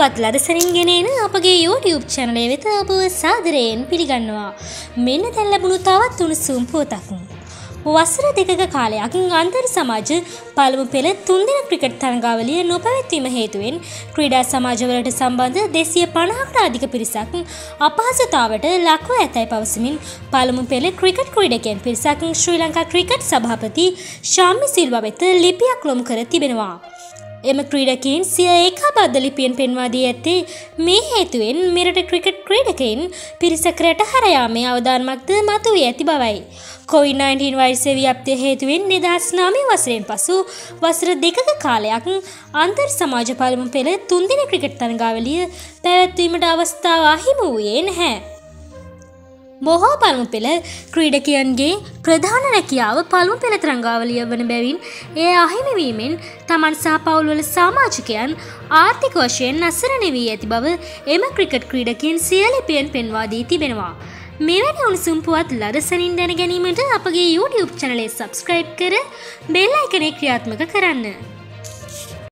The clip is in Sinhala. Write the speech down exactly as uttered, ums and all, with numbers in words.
පුවත් ලදසරින් ගෙනෙන අපගේ YouTube channel එක වෙත ඔබ සාදරයෙන් පිළිගන්නවා. මෙන්න දැන් ලැබුණු තවත් උණුසුම් පුවතක්. වසර දෙකක කාලයක් අන්තර් සමාජ පළමු පෙළ තුන් දින ක්‍රිකට් තරඟාවලිය නොපැවැත්වීම හේතුවෙන් ක්‍රීඩා සමාජවලට සම්බන්ධ දෙසිය පනහකට අධික පිරිසක් අපහසුතාවට ලක්ව ඇතැයි පවසමින් පළමු පෙළ ක්‍රිකට් ක්‍රීඩකයන් පිරිසක් ශ්‍රී ලංකා ක්‍රිකට් සභාපති ශාම්මි සිල්වා වෙත ලිපියක් ලොමු කර තිබෙනවා. එම ක්‍රීඩකයින් සිය ඒකාබද්ධ ලිපියෙන් පෙන්වා දී ඇත්තේ මේ හේතුවෙන් මෙරට ක්‍රිකට් ක්‍රීඩකයින් පිරිසක් රට හර යාමේ අවදානමක්ද මතුවී ඇති බවයි. කොවිඩ් නයින්ටීන් වෛරසය ව්‍යාප්තිය හේතුවෙන් දෙදහස් නවය වසරෙන් පසු වසර දෙකක කාලයක් අන්තර් සමාජ පළමු පෙළ තුන් දින ක්‍රිකට් තරඟාවලිය පැවැත්වීමට අවස්ථාව අහිමි වූයේ නැහැ. බොහෝ පළමු පෙළ ක්‍රීඩකයන්ගේ ප්‍රධාන රැකියාව පළමු පෙළ තරඟාවලිය වන බැවින් එය අහිමි වීමෙන් තමන් සහ පවුල්වල සමාජිකයන් ආර්ථික වශයෙන් අසරණ වී ඇති බව එම ක්‍රිකට් ක්‍රීඩකයන් සිය ලිපියෙන් පෙන්වා දී තිබෙනවා. මෙවැනි උණුසුම් පුවත් ලදසනින් දැන ගැනීමට අපගේ YouTube channel එක subscribe කර බෙල් අයිකනේ ක්‍රියාත්මක කරන්න.